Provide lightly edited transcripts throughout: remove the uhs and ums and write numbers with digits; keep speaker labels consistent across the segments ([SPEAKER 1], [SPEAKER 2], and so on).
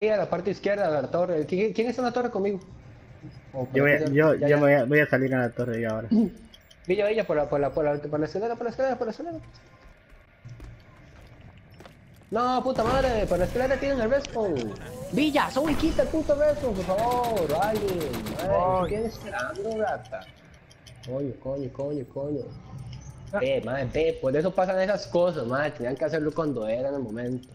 [SPEAKER 1] a la parte izquierda de la torre. ¿Quién está en la torre conmigo? O por
[SPEAKER 2] Yo, voy,
[SPEAKER 1] aquí
[SPEAKER 2] a-
[SPEAKER 1] cerca.
[SPEAKER 2] yo,
[SPEAKER 1] Ya,
[SPEAKER 2] yo
[SPEAKER 1] ya.
[SPEAKER 2] voy a salir a la torre yo ahora.
[SPEAKER 1] Villa, por la escalera, por la escalera. No, puta madre, por la escalera tienen el respawn. Villa, soy quita el puto respawn, por favor. Alguien, ay, ¿se
[SPEAKER 3] Voy.
[SPEAKER 1] quedan esperando, rata? Coño.
[SPEAKER 3] Ah,
[SPEAKER 1] Madre, por eso pasan esas cosas, madre. Tenían que hacerlo cuando era en el momento.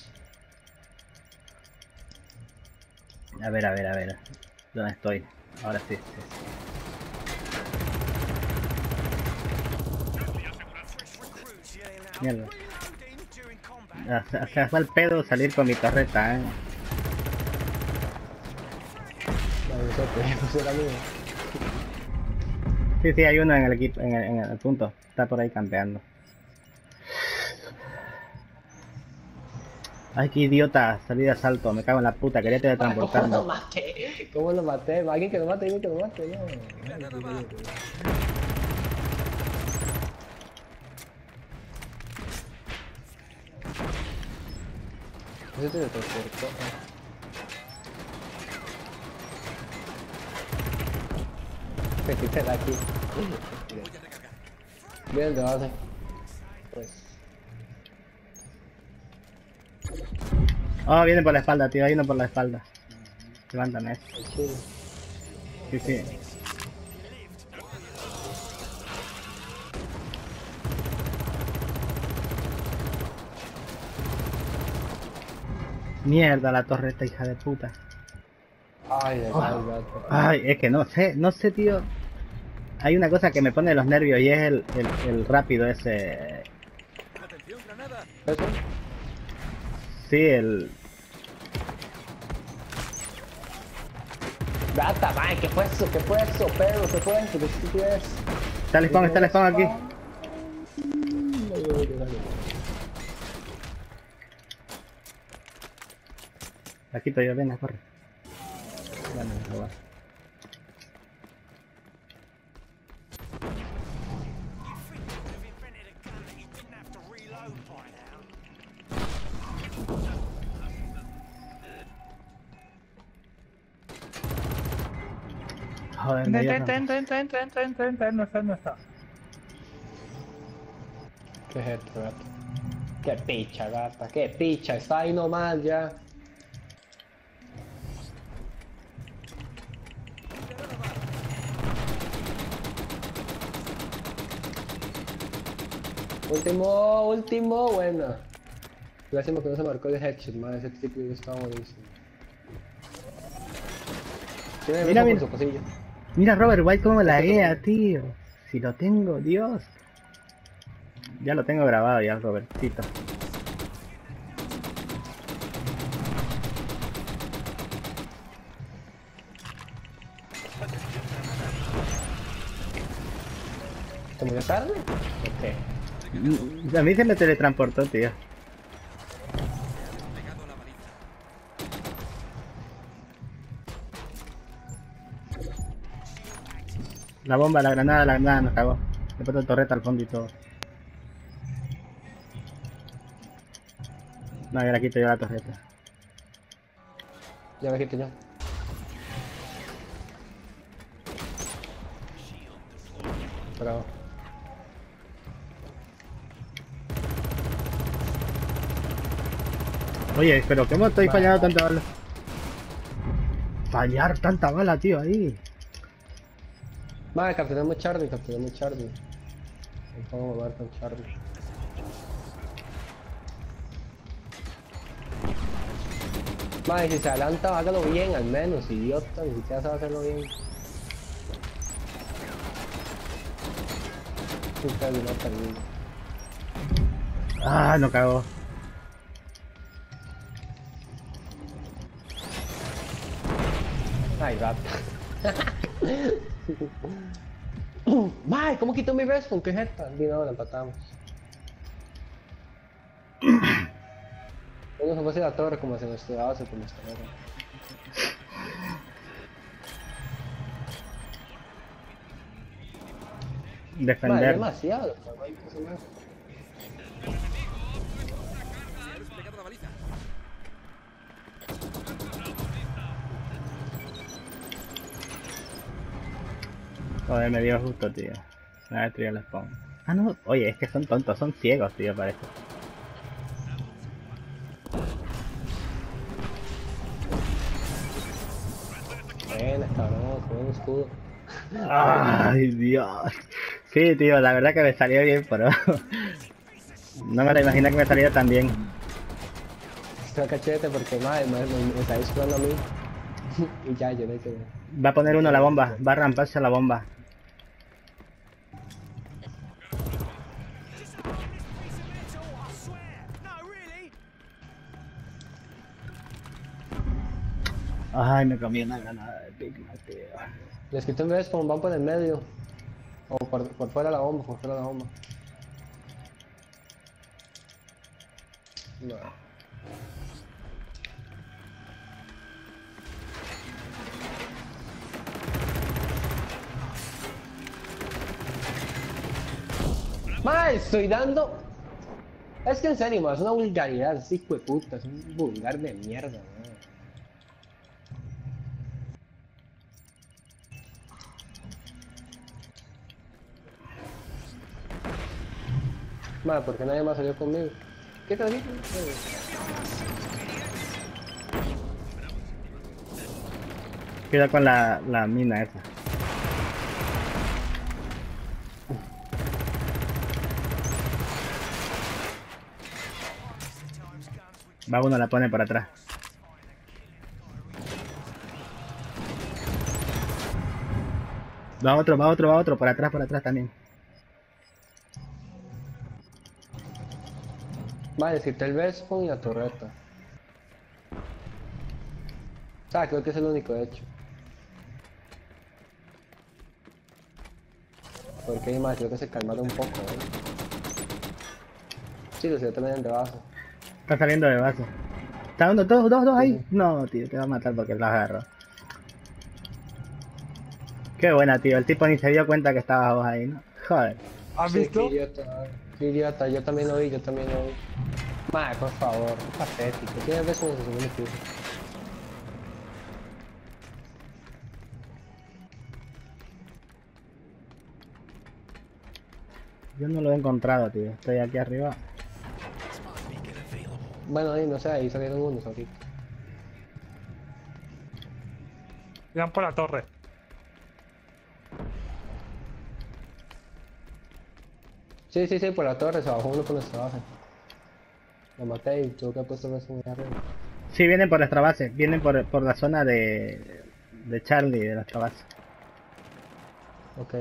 [SPEAKER 2] A ver. ¿Dónde estoy? Ahora sí. Mierda. O sea, fue el pedo salir con mi torreta,
[SPEAKER 1] No, no sé, pues era mío.
[SPEAKER 2] Sí, hay uno en el equipo, en el punto. Está por ahí campeando. Ay, qué idiota, salí de asalto, me cago en la puta, quería
[SPEAKER 1] Madre, ¿cómo lo
[SPEAKER 2] teletransportarme.
[SPEAKER 1] maté? ¿Cómo lo maté? Alguien que lo mate, alguien que lo mate. No. Ese te transportó. Se quita de aquí. Bien, de base. Pues.
[SPEAKER 2] Oh, viene por la espalda, tío, hay uno por la espalda. Levántame.
[SPEAKER 1] Chido.
[SPEAKER 2] Sí. Mierda, la torreta, hija de puta.
[SPEAKER 1] Ay, de
[SPEAKER 2] Oh.
[SPEAKER 1] gato.
[SPEAKER 2] Ay, es que no sé, tío. Hay una cosa que me pone los nervios y es el rápido ese.
[SPEAKER 1] ¿Eso?
[SPEAKER 2] Sí, el.
[SPEAKER 1] Gata, man, ¿qué fue eso? Perro, ¿qué fue eso? ¿Qué estupidez?
[SPEAKER 2] Está el spawn aquí. Aquí estoy yo, venga, corre. Bueno, lo va. Joder, me dio
[SPEAKER 3] entra, no está.
[SPEAKER 1] ¿Qué es esto, gato? Qué picha, gata, qué picha. Está ahí nomás ya. Último, bueno. Lástima que no se marcó el headshot, man. Ese tipo estaba buenísimo. Tiene
[SPEAKER 2] Mira,
[SPEAKER 1] por
[SPEAKER 2] mira.
[SPEAKER 1] su cosilla.
[SPEAKER 2] Mira Robert White cómo laguea, tío. Si lo tengo, Dios. Ya lo tengo grabado ya, Robertito.
[SPEAKER 1] ¿Te murió tarde? Ok.
[SPEAKER 2] A mí se me teletransportó, tío. La bomba, la granada nos cagó. Le puso torreta al fondo y todo. No, ya la quito yo la torreta.
[SPEAKER 1] Ya me quito ya. Bravo.
[SPEAKER 2] Oye, pero ¿cómo estoy fallando tanta bala? Fallar tanta bala, tío, ahí.
[SPEAKER 1] Vale, capturamos Charlie. Vamos a mamar con Charlie. Vale, si se adelanta, hágalo bien, al menos, idiota, ni siquiera sabe hacerlo bien. Puta, no perdí.
[SPEAKER 2] Ah, no cagó.
[SPEAKER 1] Ay, gato. Mae, ¿cómo quitó mi respawn? ¿Qué jeta? No, la empatamos. No se fue a la torre como se nos quedaba, se como esta hora. Mae,
[SPEAKER 2] Defender.
[SPEAKER 1] demasiado, no hay cosa más.
[SPEAKER 2] Joder, me dio justo, tío. Me ha destruido el spawn. Ah, no. Oye, es que son tontos, son ciegos, tío, parece.
[SPEAKER 1] Buena, cabrón, con un escudo.
[SPEAKER 2] Ay, Dios. Sí, tío, la verdad que me salió bien, pero... no me lo imaginé que me saliera tan bien.
[SPEAKER 1] Está cachete porque madre, me está disparando a mí. Y ya, yo le hice.
[SPEAKER 2] Va a poner uno la bomba, va a ramparse la bomba. Ay, me comí una granada de Big Mac, tío.
[SPEAKER 1] Les quito un respawn, van por el medio. O por fuera la bomba, por fuera la bomba. No. ¡Mae! Estoy dando. Es que en serio, ma, es una vulgaridad, es hijo de puta, es un vulgar de mierda, ma. Madre, ¿por qué nadie más salió conmigo? ¿Qué te digo?
[SPEAKER 2] Cuida con la mina esa. Va uno, la pone por atrás. Va otro, por atrás también.
[SPEAKER 1] Vale, quité el respawn y la torreta. O sea, creo que es el único de hecho. Porque hay más, creo que se calmaron un poco, Sí, los también de base.
[SPEAKER 2] Está saliendo de base. Está dando dos ahí. No, tío, te va a matar porque lo agarro. Qué buena, tío. El tipo ni se dio cuenta que estabas vos ahí, ¿no? Joder.
[SPEAKER 3] ¿Has
[SPEAKER 1] Sí,
[SPEAKER 3] visto?
[SPEAKER 1] qué idiota, yo también lo vi, Madre, por favor, es patético. Tiene respawn en su segundo piso.
[SPEAKER 2] Yo no lo he encontrado, tío. Estoy aquí arriba.
[SPEAKER 1] Bueno, ahí no sé, ahí salieron unos ahorita.
[SPEAKER 3] Irán por la torre.
[SPEAKER 1] Sí, por la torre, se bajó uno por nuestra base. Lo maté y tuve que haber puesto respawn ahí arriba.
[SPEAKER 2] Sí, vienen por nuestra base. Vienen por la zona de Charlie, de nuestra base.
[SPEAKER 1] Ok.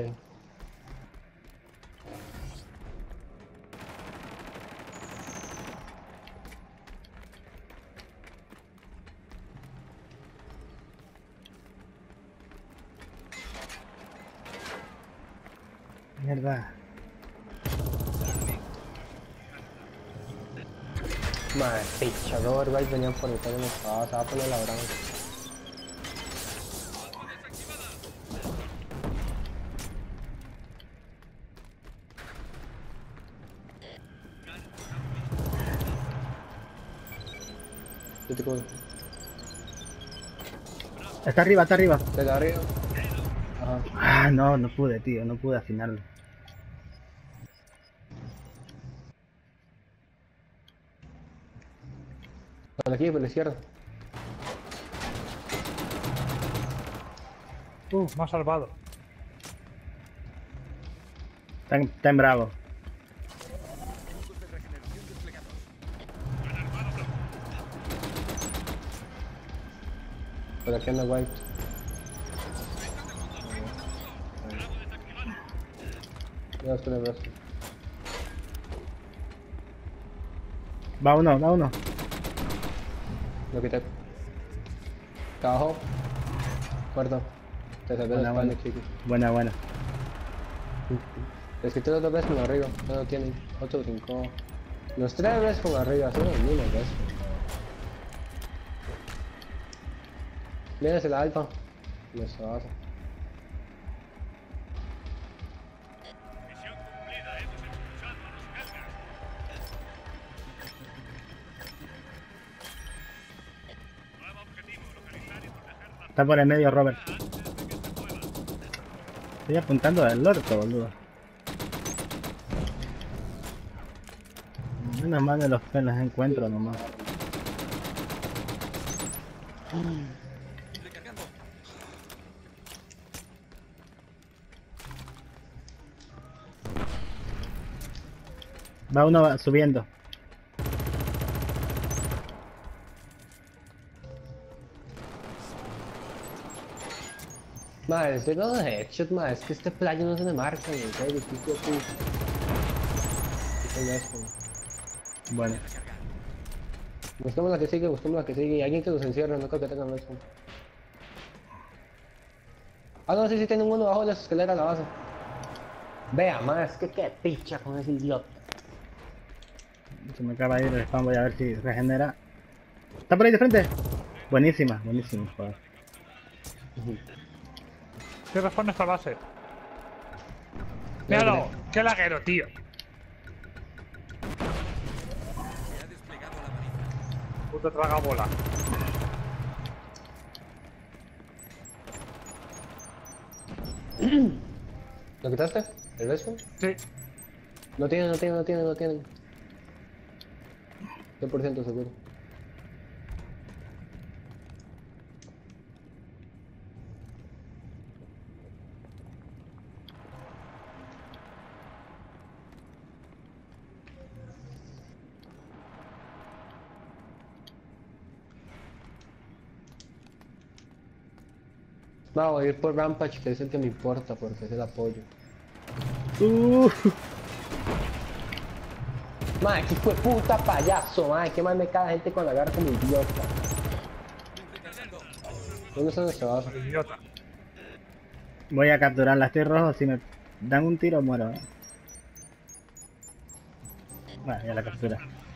[SPEAKER 2] Mierda.
[SPEAKER 1] Madre, pichador, vais venían por detrás de nuestra base, va a poner la brava. Yo te cubro.
[SPEAKER 2] Está arriba, está arriba.
[SPEAKER 1] Desde arriba. Ajá.
[SPEAKER 2] Ah, no pude, tío. No pude afinarlo.
[SPEAKER 1] Por aquí, por la izquierda.
[SPEAKER 3] Me ha salvado.
[SPEAKER 2] Está en bravo.
[SPEAKER 1] Por aquí anda White. Ya estoy en el brazo.
[SPEAKER 2] Va uno.
[SPEAKER 1] Lo quité. Abajo. Muerto. Te salvé la espalda, chico.
[SPEAKER 2] Buena.
[SPEAKER 1] Les quité los dos veces por arriba. No lo tienen. Otro brincó. Los tres veces por arriba. Son los mismos veces. Vienes el alfa. Nuestra base.
[SPEAKER 2] Está por el medio, Robert. Estoy apuntando al orto, boludo. Menos mal de los que los encuentro nomás. Va uno subiendo.
[SPEAKER 1] Madre, estoy dando headshot, madre. Es que este playo no se me marca, en serio. ¿Qué es esto?
[SPEAKER 2] Bueno,
[SPEAKER 1] Busquemos la que sigue, busquemos la que sigue. Alguien que los encierre, no creo que tengan esto. Ah, no, sí, tienen uno abajo de las escaleras a la base. Vea, más, que qué picha con ese idiota.
[SPEAKER 2] se me acaba de ir el spam, voy a ver si regenera. ¡Está por ahí de frente! Buenísima, buenísima, joder.
[SPEAKER 3] ¿Qué responde esta base? Míralo, qué laguero, tío. Puto tragabola.
[SPEAKER 1] ¿Lo quitaste? ¿El beso?
[SPEAKER 3] Sí.
[SPEAKER 1] No tienen. 100% seguro. No, voy a ir por Rampage, que es el que me importa, porque es el apoyo. Madre, que fue puta payaso, madre, que más me cae la gente con la garra como idiota. ¿Dónde está nuestra base?
[SPEAKER 3] Idiota.
[SPEAKER 2] Voy a capturarla, estoy rojo, si me dan un tiro muero. Bueno, ya la captura.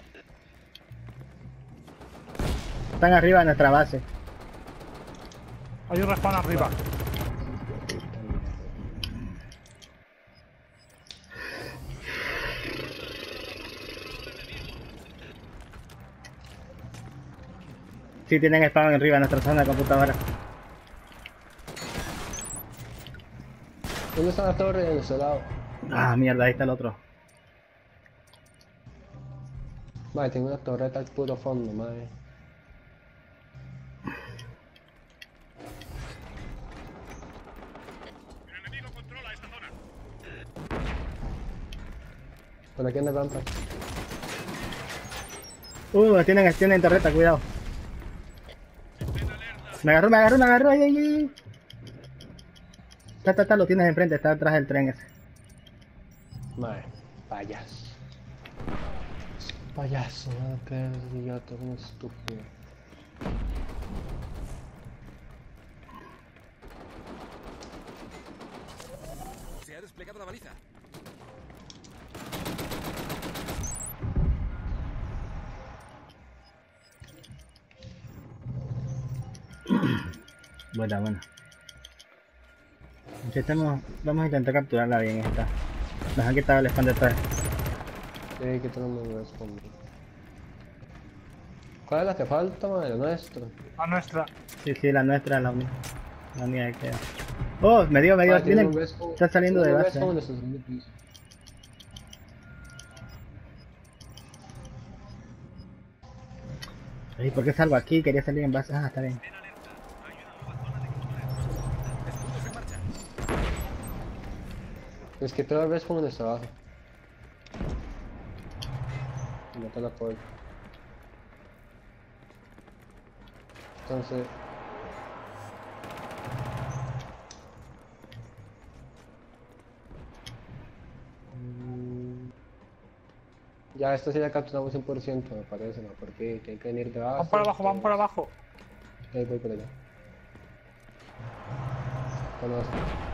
[SPEAKER 2] Están arriba de nuestra base.
[SPEAKER 3] Hay un respawn arriba.
[SPEAKER 2] Sí, tienen spawn arriba de nuestra zona de computadora.
[SPEAKER 1] ¿Dónde está la torre de nuestro lado?
[SPEAKER 2] Ah, mierda, ahí está el otro.
[SPEAKER 1] Madre, tengo una torreta al puro fondo, madre. Por aquí anda Rampage.
[SPEAKER 2] Tienen torreta, cuidado. Me agarró, ay. Está, lo tienes enfrente, está atrás del tren ese.
[SPEAKER 1] Madre, payaso. Payaso, madre, que es idiota, un estúpido.
[SPEAKER 4] Se ha desplegado la baliza.
[SPEAKER 2] Bueno. Vamos a intentar capturarla bien esta. Nos han quitado el spam detrás.
[SPEAKER 1] Sí, que tenemos un respawn. ¿Cuál es la que falta, madre? La nuestra.
[SPEAKER 3] A nuestra.
[SPEAKER 2] Sí, la nuestra es la única que queda. Oh, me dio,
[SPEAKER 1] Madre, tiene
[SPEAKER 2] vienen.
[SPEAKER 1] un respawn.
[SPEAKER 2] Está saliendo de
[SPEAKER 1] Tiene un
[SPEAKER 2] base.
[SPEAKER 1] respawn en nuestro segundo piso.
[SPEAKER 2] Ay, ¿por qué salgo aquí? Quería salir en base. Ah, está bien.
[SPEAKER 1] Es que todo el respawn en nuestra base. Y no te la apoyo. Entonces... Ya, esto sí la capturamos 100%, me parece, ¿no? Porque hay que venir de base.
[SPEAKER 3] Van por abajo, van por abajo.
[SPEAKER 1] Ahí voy por allá. Conozco.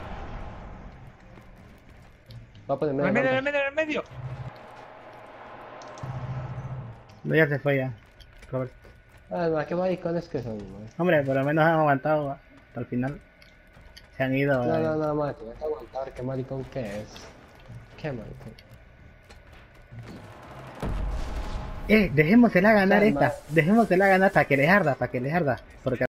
[SPEAKER 1] Va a ponerme
[SPEAKER 3] En el medio, en el
[SPEAKER 1] rampa.
[SPEAKER 3] medio, en el medio.
[SPEAKER 2] No, ya se fue ya. Robert.
[SPEAKER 1] Ah, qué maricones que son, man.
[SPEAKER 2] Hombre, por lo menos han aguantado hasta el final. Se han ido.
[SPEAKER 1] No, man, tienes que aguantar, qué maricón que es. Qué maricón.
[SPEAKER 2] Dejémosela ganar
[SPEAKER 1] Calma.
[SPEAKER 2] esta. Dejémosela ganar para que les arda, Porque